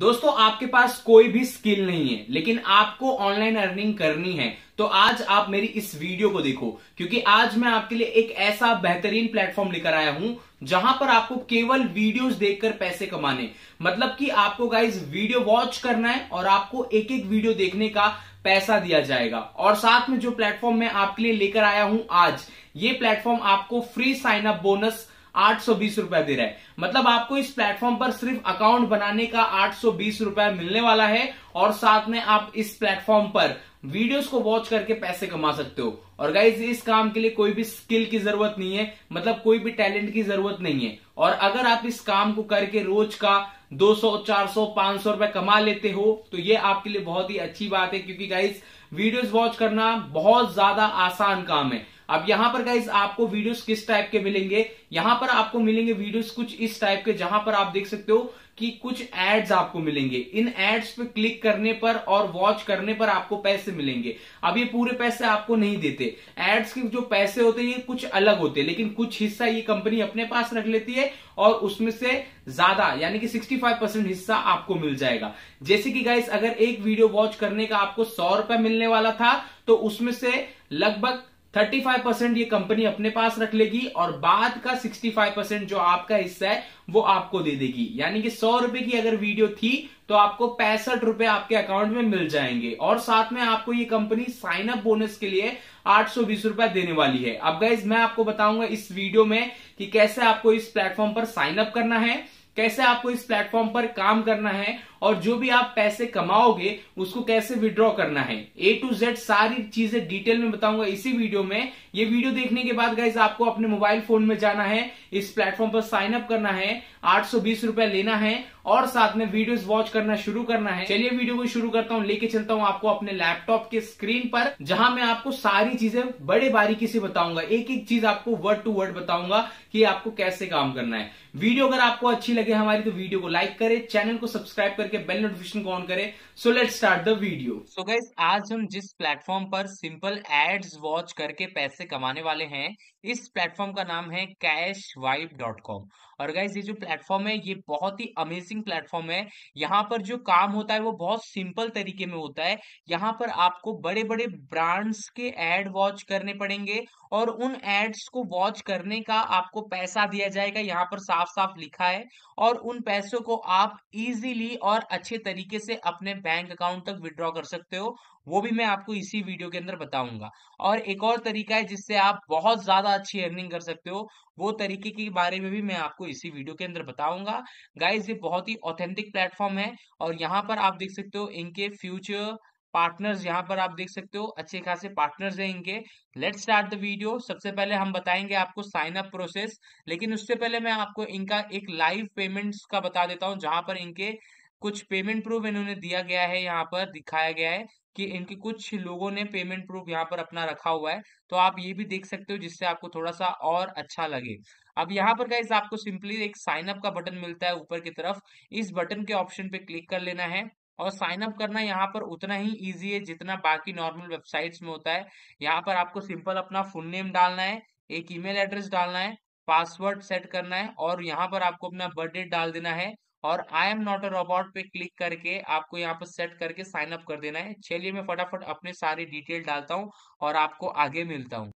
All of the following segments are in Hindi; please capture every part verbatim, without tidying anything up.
दोस्तों आपके पास कोई भी स्किल नहीं है लेकिन आपको ऑनलाइन अर्निंग करनी है तो आज आप मेरी इस वीडियो को देखो, क्योंकि आज मैं आपके लिए एक ऐसा बेहतरीन प्लेटफॉर्म लेकर आया हूं जहां पर आपको केवल वीडियोस देखकर पैसे कमाने, मतलब कि आपको गाइस वीडियो वॉच करना है और आपको एक एक वीडियो देखने का पैसा दिया जाएगा। और साथ में जो प्लेटफॉर्म मैं आपके लिए लेकर आया हूं आज, ये प्लेटफॉर्म आपको फ्री साइन अप बोनस आठ सौ बीस रुपए दे रहा है। मतलब आपको इस प्लेटफॉर्म पर सिर्फ अकाउंट बनाने का आठ सौ बीस रुपए मिलने वाला है और साथ में आप इस प्लेटफॉर्म पर वीडियोस को वॉच करके पैसे कमा सकते हो। और गाइस इस काम के लिए कोई भी स्किल की जरूरत नहीं है, मतलब कोई भी टैलेंट की जरूरत नहीं है। और अगर आप इस काम को करके रोज का दो सौ, चार सौ, पांच सौ रुपए कमा लेते हो तो ये आपके लिए बहुत ही अच्छी बात है, क्योंकि गाइस वीडियोस वॉच करना बहुत ज्यादा आसान काम है। अब यहां पर गाइस आपको वीडियोस किस टाइप के मिलेंगे, यहां पर आपको मिलेंगे वीडियोस कुछ इस टाइप के, जहां पर आप देख सकते हो कि कुछ एड्स आपको मिलेंगे। इन एड्स पे क्लिक करने पर और वॉच करने पर आपको पैसे मिलेंगे। अब ये पूरे पैसे आपको नहीं देते, एड्स के जो पैसे होते हैं ये कुछ अलग होते हैं, लेकिन कुछ हिस्सा ये कंपनी अपने पास रख लेती है और उसमें से ज्यादा यानी कि पैंसठ परसेंट हिस्सा आपको मिल जाएगा। जैसे कि गाइस अगर एक वीडियो वॉच करने का आपको सौ रुपए मिलने वाला था तो उसमें से लगभग पैंतीस परसेंट ये कंपनी अपने पास रख लेगी और बाद का पैंसठ परसेंट जो आपका हिस्सा है वो आपको दे देगी। यानी कि सौ रुपए की अगर वीडियो थी तो आपको पैंसठ रुपए आपके अकाउंट में मिल जाएंगे। और साथ में आपको ये कंपनी साइन अप बोनस के लिए आठ सौ बीस रुपए देने वाली है। अब गाइस मैं आपको बताऊंगा इस वीडियो में कि कैसे आपको इस प्लेटफॉर्म पर साइन अप करना है, कैसे आपको इस प्लेटफॉर्म पर काम करना है और जो भी आप पैसे कमाओगे उसको कैसे विड्रॉ करना है। ए टू जेड सारी चीजें डिटेल में बताऊंगा इसी वीडियो में। ये वीडियो देखने के बाद गाइस आपको अपने मोबाइल फोन में जाना है, इस प्लेटफॉर्म पर साइन अप करना है, आठ सौ बीस रुपए लेना है और साथ में वीडियोस वॉच करना शुरू करना है। चलिए वीडियो को शुरू करता हूं, लेके चलता हूं आपको अपने लैपटॉप के स्क्रीन पर, जहां मैं आपको सारी चीजें बड़े बारीकी से बताऊंगा, एक एक चीज आपको वर्ड टू वर्ड बताऊंगा कि आपको कैसे काम करना है। वीडियो अगर आपको अच्छी लगे हमारी तो वीडियो को लाइक करें, चैनल को सब्सक्राइब करके बेल नोटिफिकेशन को ऑन करें। So let's start the video. So guys आज हम जिस प्लेटफॉर्म पर सिंपल एड्स वॉच करके पैसे कमाने वाले हैं, इस प्लेटफॉर्म का नाम है कैश वाइब डॉट कॉम। और गाइस ये जो प्लेटफॉर्म है ये बहुत ही अमेजिंग प्लेटफॉर्म है। यहाँ पर जो काम होता है वो बहुत सिंपल तरीके में होता है। यहाँ पर आपको बड़े बड़े ब्रांड्स के एड वॉच करने पड़ेंगे और उन एड्स को वॉच करने का आपको पैसा दिया जाएगा, यहाँ पर साफ साफ लिखा है। और उन पैसों को आप इजीली और अच्छे तरीके से अपने बैंक अकाउंट तक विड्रॉ कर सकते हो, वो भी मैं आपको इसी वीडियो के अंदर बताऊंगा। और एक और तरीका है जिससे आप बहुत ज्यादा अच्छी अर्निंग कर सकते हो, वो तरीके के बारे में भी मैं आपको इसी वीडियो के अंदर बताऊंगा। गाइस ये बहुत ही ऑथेंटिक प्लेटफॉर्म है और यहाँ पर आप देख सकते हो इनके फ्यूचर पार्टनर्स, यहाँ पर आप देख सकते हो अच्छे खासे पार्टनर्स हैं इनके। Let's start the video. सबसे पहले हम बताएंगे आपको साइन अप प्रोसेस, लेकिन उससे पहले मैं आपको इनका एक लाइव पेमेंट्स का बता देता हूँ, जहां पर इनके कुछ पेमेंट प्रूफ इन्होंने दिया गया है, यहाँ पर दिखाया गया है कि इनके कुछ लोगों ने पेमेंट प्रूफ यहाँ पर अपना रखा हुआ है, तो आप ये भी देख सकते हो जिससे आपको थोड़ा सा और अच्छा लगे। अब यहाँ पर गाइस आपको सिंपली एक साइन अप का बटन मिलता है ऊपर की तरफ, इस बटन के ऑप्शन पे क्लिक कर लेना है और साइन अप करना यहाँ पर उतना ही इजी है जितना बाकी नॉर्मल वेबसाइट्स में होता है। यहाँ पर आपको सिंपल अपना फुल नेम डालना है, एक ईमेल एड्रेस डालना है, पासवर्ड सेट करना है और यहाँ पर आपको अपना बर्थ डेट डाल देना है और I am not a robot पे क्लिक करके आपको यहाँ पर सेट करके साइन अप कर देना है। चलिए मैं फटाफट अपने सारी डिटेल डालता हूँ और आपको आगे मिलता हूँ।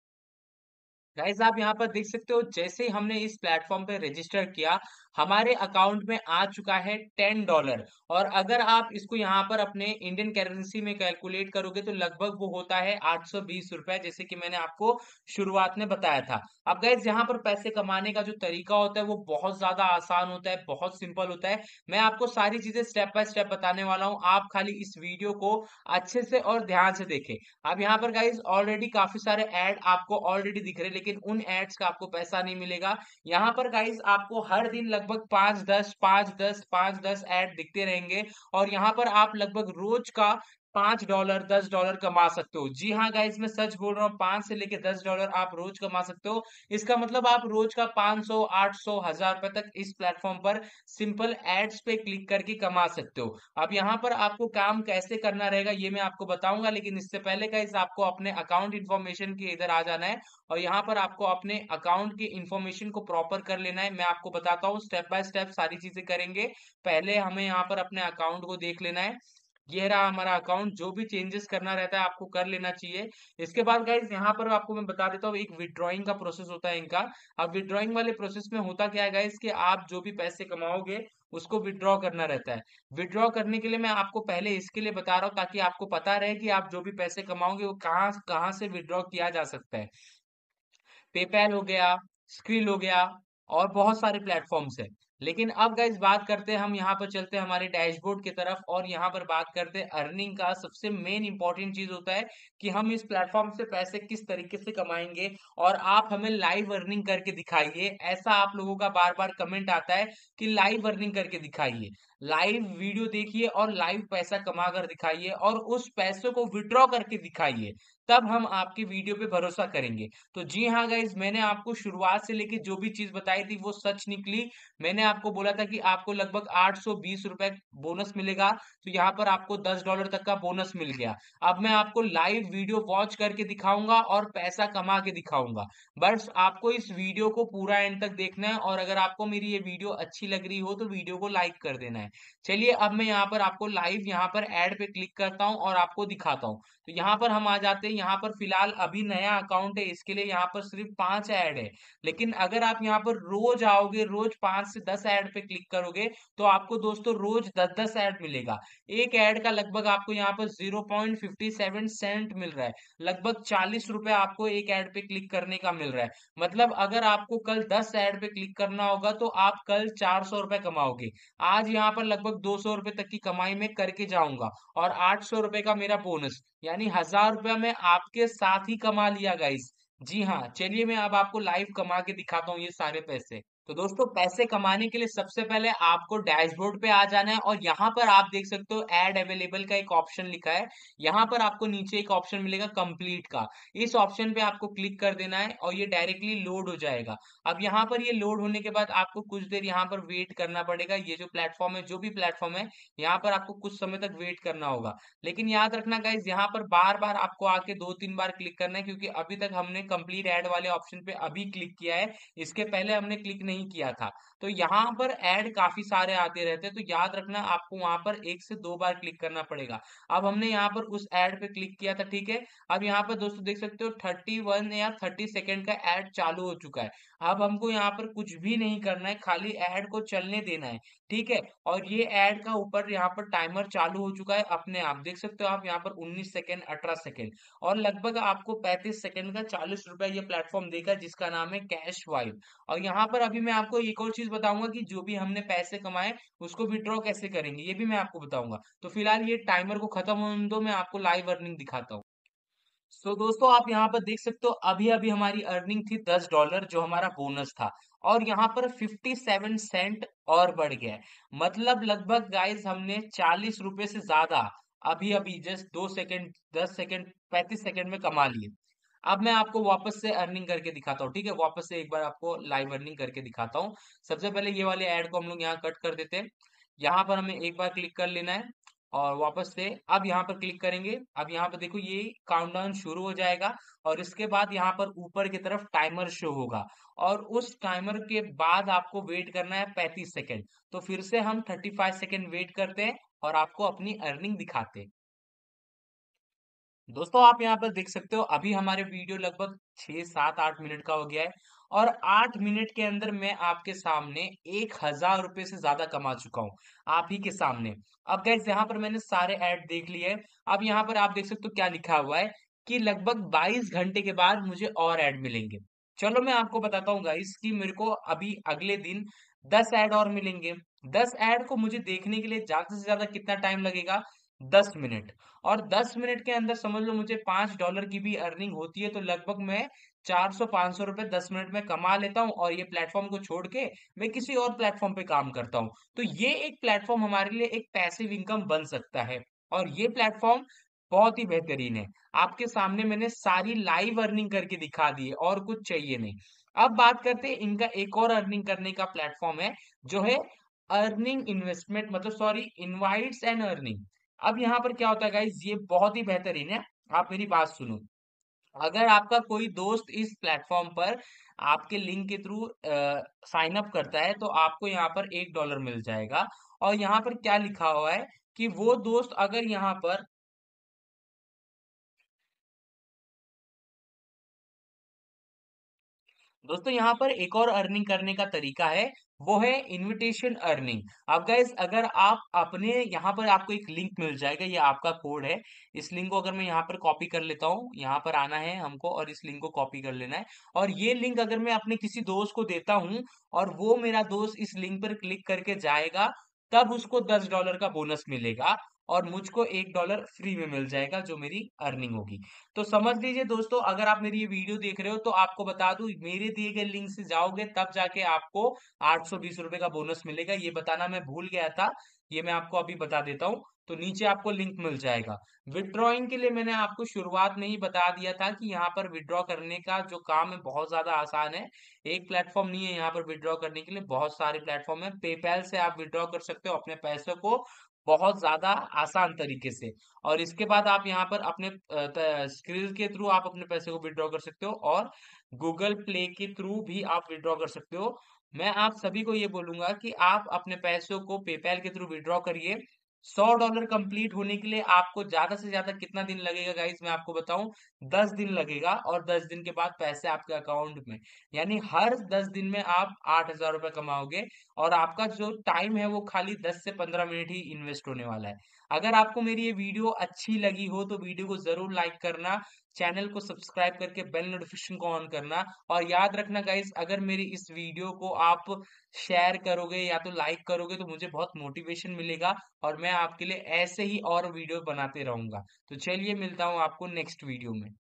गाइस आप यहाँ पर देख सकते हो जैसे ही हमने इस प्लेटफॉर्म पे रजिस्टर किया हमारे अकाउंट में आ चुका है टेन डॉलर। और अगर आप इसको यहाँ पर अपने इंडियन करेंसी में कैलकुलेट करोगे तो लगभग वो होता है आठ सौ बीस रुपए, जैसे कि मैंने आपको शुरुआत में बताया था। अब गाइस यहाँ पर पैसे कमाने का जो तरीका होता है वो बहुत ज्यादा आसान होता है, बहुत सिंपल होता है। मैं आपको सारी चीजें स्टेप बाय स्टेप बताने वाला हूँ, आप खाली इस वीडियो को अच्छे से और ध्यान से देखें। अब यहाँ पर गाइस ऑलरेडी काफी सारे ऐड आपको ऑलरेडी दिख रहे हैं, लेकिन उन एड्स का आपको पैसा नहीं मिलेगा। यहाँ पर गाइस आपको हर दिन लगभग पांच दस पांच दस पांच दस ऐड दिखते रहेंगे और यहाँ पर आप लगभग रोज का पांच डॉलर दस डॉलर कमा सकते हो। जी हाँ गाइस, मैं सच बोल रहा हूँ, पांच से लेके दस डॉलर आप रोज कमा सकते हो। इसका मतलब आप रोज का पांच सौ आठ सौ हजार रुपए तक इस प्लेटफॉर्म पर सिंपल एड्स पे क्लिक करके कमा सकते हो। अब यहाँ पर आपको काम कैसे करना रहेगा ये मैं आपको बताऊंगा, लेकिन इससे पहले गाइस आपको अपने अकाउंट इन्फॉर्मेशन के इधर आ जाना है और यहाँ पर आपको अपने अकाउंट की इन्फॉर्मेशन को प्रॉपर कर लेना है। मैं आपको बताता हूँ स्टेप बाय स्टेप सारी चीजें करेंगे। पहले हमें यहाँ पर अपने अकाउंट को देख लेना है। ये रहा हमारा अकाउंट, जो भी चेंजेस करना रहता है आपको कर लेना चाहिए। इसके बाद गाइस यहाँ पर आपको मैं बता देता हूँ एक विड्रॉइंग का प्रोसेस होता है इनका। अब विड्रॉइंग वाले प्रोसेस में होता क्या है गाइस कि आप जो भी पैसे कमाओगे उसको विड्रॉ करना रहता है। विड्रॉ करने के लिए मैं आपको पहले इसके लिए बता रहा हूँ ताकि आपको पता रहे कि आप जो भी पैसे कमाओगे वो कहाँ कहाँ से विड्रॉ किया जा सकता है। पेपैल हो गया, स्क्रिल हो गया और बहुत सारे प्लेटफॉर्म्स है। लेकिन अब गाइस बात करते हैं, हम यहाँ पर चलते हैं हमारे डैशबोर्ड की तरफ और यहाँ पर बात करते हैं अर्निंग का। सबसे मेन इंपॉर्टेंट चीज होता है कि हम इस प्लेटफॉर्म से पैसे किस तरीके से कमाएंगे और आप हमें लाइव अर्निंग करके दिखाइए। ऐसा आप लोगों का बार बार कमेंट आता है कि लाइव अर्निंग करके दिखाइए। लाइव वीडियो देखिए और लाइव पैसा कमा कर दिखाइए और उस पैसे को विड्रॉ करके दिखाइए, तब हम आपकी वीडियो पे भरोसा करेंगे। तो जी हाँ गाइज, मैंने आपको शुरुआत से लेके जो भी चीज बताई थी वो सच निकली। मैंने आपको बोला था कि आपको लगभग आठ सौ बीस रुपए बोनस मिलेगा, तो यहाँ पर आपको दस डॉलर तक का बोनस मिल गया। अब मैं आपको लाइव वीडियो वॉच करके दिखाऊंगा और पैसा कमा के दिखाऊंगा। बस आपको इस वीडियो को पूरा एंड तक देखना है और अगर आपको मेरी ये वीडियो अच्छी लग रही हो तो वीडियो को लाइक कर देना है। चलिए अब मैं यहाँ पर आपको लाइव यहाँ पर एड पे क्लिक करता हूँ और आपको दिखाता हूँ। तो यहाँ पर हम आ जाते हैं। यहाँ पर फिलहाल अभी नया अकाउंट है, इसके लिए यहाँ पर सिर्फ पांच ऐड है। लेकिन अगर आप यहाँ पर रोज आओगे, रोज पांच से दस ऐड पे क्लिक करोगे तो आपको दोस्तों रोज दस दस ऐड मिलेगा। एक ऐड का लगभग आपको यहाँ पर zero point fifty seven cent मिल रहा है। लगभग चालीस रुपए आपको एक ऐड पे क्लिक करने का मिल रहा है। मतलब अगर आपको कल दस ऐड पे क्लिक करना होगा तो आप कल चार सौ रुपए कमाओगे। आज यहाँ पर लगभग दो सौ रुपए तक की कमाई में करके जाऊंगा और आठ सौ रुपए का मेरा बोनस, यानी हजार रुपया मैं आपके साथ ही कमा लिया गाइस। जी हाँ, चलिए मैं अब आपको लाइव कमा के दिखाता हूँ ये सारे पैसे। तो दोस्तों पैसे कमाने के लिए सबसे पहले आपको डैशबोर्ड पे आ जाना है और यहाँ पर आप देख सकते हो ऐड अवेलेबल का एक ऑप्शन लिखा है। यहाँ पर आपको नीचे एक ऑप्शन मिलेगा कंप्लीट का। इस ऑप्शन पे आपको क्लिक कर देना है और ये डायरेक्टली लोड हो जाएगा। अब यहाँ पर ये लोड होने के बाद आपको कुछ देर यहाँ पर वेट करना पड़ेगा। ये जो प्लेटफॉर्म है, जो भी प्लेटफॉर्म है, यहाँ पर आपको कुछ समय तक वेट करना होगा। लेकिन याद रखना गाइज, यहाँ पर बार बार आपको आके दो तीन बार क्लिक करना है क्योंकि अभी तक हमने कंप्लीट ऐड वाले ऑप्शन पे अभी क्लिक किया है, इसके पहले हमने क्लिक नहीं किया था। तो यहाँ पर ऐड काफी सारे आते रहते हैं, तो याद रखना आपको वहां पर एक से दो बार क्लिक करना पड़ेगा। अब हमने यहाँ पर उस ऐड पे क्लिक किया था, ठीक है। अब यहाँ पर दोस्तों देख सकते हो थर्टी वन या थर्टी सेकेंड का ऐड चालू हो चुका है। अब हमको यहाँ पर कुछ भी नहीं करना है, खाली ऐड को चलने देना है, ठीक है। और ये ऐड का ऊपर यहाँ पर टाइमर चालू हो चुका है अपने आप, देख सकते हो आप यहाँ पर उन्नीस सेकेंड अठारह सेकेंड और लगभग आपको पैंतीस सेकेंड का चालीस रुपया ये प्लेटफॉर्म देगा जिसका नाम है कैश वाइब। और यहाँ पर अभी मैं आपको एक और चीज बताऊंगा कि जो भी हमने पैसे कमाए उसको विड्रॉ कैसे करेंगे ये भी मैं आपको बताऊंगा। तो फिलहाल ये टाइमर को खत्म होने दो, मैं आपको लाइव अर्निंग दिखाता हूँ। सो दोस्तों आप यहाँ पर देख सकते हो अभी अभी हमारी अर्निंग थी दस डॉलर जो हमारा बोनस था और यहाँ पर फिफ्टी सेवन सेंट और बढ़ गया है। मतलब लगभग गाइस हमने चालीस रुपए से ज्यादा अभी अभी जस्ट दो सेकंड दस सेकंड पैंतीस सेकंड में कमा लिए। अब मैं आपको वापस से अर्निंग करके दिखाता हूँ, ठीक है। वापस से एक बार आपको लाइव अर्निंग करके दिखाता हूँ। सबसे पहले ये वाले ऐड को हम लोग यहाँ कट कर देते हैं। यहाँ पर हमें एक बार क्लिक कर लेना है और वापस से अब यहाँ पर क्लिक करेंगे। अब यहाँ पर देखो ये काउंटडाउन शुरू हो जाएगा और इसके बाद यहाँ पर ऊपर की तरफ टाइमर शो होगा और उस टाइमर के बाद आपको वेट करना है पैंतीस सेकेंड। तो फिर से हम थर्टी फाइव सेकेंड वेट करते हैं और आपको अपनी अर्निंग दिखाते हैं। दोस्तों आप यहाँ पर देख सकते हो अभी हमारे वीडियो लगभग छह सात आठ मिनट का हो गया है और आठ मिनट के अंदर मैं आपके सामने एक हजार रुपए से ज्यादा कमा चुका हूँ, आप ही के सामने। अब गैस यहाँ पर मैंने सारे ऐड देख लिए हैं। अब यहाँ पर आप देख सकते हो क्या लिखा हुआ है कि लगभग बाईस घंटे के बाद मुझे और ऐड मिलेंगे। चलो मैं आपको बताता हूँ गाइस कि मेरे को अभी अगले दिन दस ऐड और मिलेंगे। दस ऐड को मुझे देखने के लिए ज्यादा से ज्यादा कितना टाइम लगेगा? दस मिनट। और दस मिनट के अंदर समझ लो मुझे पांच डॉलर की भी अर्निंग होती है तो लगभग मैं चार सौ पांच सौ रुपए दस मिनट में कमा लेता हूँ और ये प्लेटफॉर्म को छोड़ के मैं किसी और प्लेटफॉर्म पे काम करता हूँ। तो ये एक प्लेटफॉर्म हमारे लिए एक पैसिव इनकम बन सकता है। और ये प्लेटफॉर्म बहुत ही बेहतरीन है। आपके सामने मैंने सारी लाइव अर्निंग करके दिखा दी है और कुछ चाहिए नहीं। अब बात करते हैं इनका एक और अर्निंग करने का प्लेटफॉर्म है जो है अर्निंग इन्वेस्टमेंट मतलब सॉरी इनवाइट्स एंड अर्निंग। अब यहाँ पर क्या होता है गाइस, ये बहुत ही बेहतरीन है। आप मेरी बात सुनो। अगर आपका कोई दोस्त इस प्लेटफॉर्म पर आपके लिंक के थ्रू साइन अप करता है तो आपको यहाँ पर एक डॉलर मिल जाएगा। और यहाँ पर क्या लिखा हुआ है कि वो दोस्त अगर यहाँ पर दोस्तों यहाँ पर एक और अर्निंग करने का तरीका है, वो है इनविटेशन अर्निंग। अब गाइस अगर आप अपने यहाँ पर आपको एक लिंक मिल जाएगा, ये आपका कोड है। इस लिंक को अगर मैं यहाँ पर कॉपी कर लेता हूँ, यहाँ पर आना है हमको और इस लिंक को कॉपी कर लेना है। और ये लिंक अगर मैं अपने किसी दोस्त को देता हूँ और वो मेरा दोस्त इस लिंक पर क्लिक करके जाएगा, तब उसको दस डॉलर का बोनस मिलेगा और मुझको एक डॉलर फ्री में मिल जाएगा जो मेरी अर्निंग होगी। तो समझ लीजिए दोस्तों, अगर आप मेरी ये वीडियो देख रहे हो तो आपको बता दूं, मेरे दिए गए लिंक से जाओगे तब जाके आपको आठ सौ बीस रुपए का बोनस मिलेगा। ये बताना मैं भूल गया था, ये मैं आपको अभी बता देता हूँ। तो नीचे आपको लिंक मिल जाएगा। विड्रॉइंग के लिए मैंने आपको शुरुआत में ही बता दिया था कि यहाँ पर विड्रॉ करने का जो काम है बहुत ज्यादा आसान है। एक प्लेटफॉर्म नहीं है यहाँ पर विड्रॉ करने के लिए, बहुत सारे प्लेटफॉर्म है। पेपैल से आप विड्रॉ कर सकते हो अपने पैसों को बहुत ज्यादा आसान तरीके से। और इसके बाद आप यहाँ पर अपने स्क्रिल के थ्रू आप अपने पैसे को विड्रॉ कर सकते हो और गूगल प्ले के थ्रू भी आप विड्रॉ कर सकते हो। मैं आप सभी को ये बोलूंगा कि आप अपने पैसों को पेपैल के थ्रू विड्रॉ करिए। सौ डॉलर कंप्लीट होने के लिए आपको ज्यादा से ज्यादा कितना दिन लगेगा गाइस, मैं आपको बताऊं, दस दिन लगेगा। और दस दिन के बाद पैसे आपके अकाउंट में, यानी हर दस दिन में आप आठ हजार रुपए कमाओगे। और आपका जो टाइम है वो खाली दस से पंद्रह मिनट ही इन्वेस्ट होने वाला है। अगर आपको मेरी ये वीडियो अच्छी लगी हो तो वीडियो को जरूर लाइक करना, चैनल को सब्सक्राइब करके बेल नोटिफिकेशन को ऑन करना। और याद रखना गाइस, अगर मेरी इस वीडियो को आप शेयर करोगे या तो लाइक करोगे तो मुझे बहुत मोटिवेशन मिलेगा और मैं आपके लिए ऐसे ही और वीडियो बनाते रहूंगा। तो चलिए मिलता हूँ आपको नेक्स्ट वीडियो में।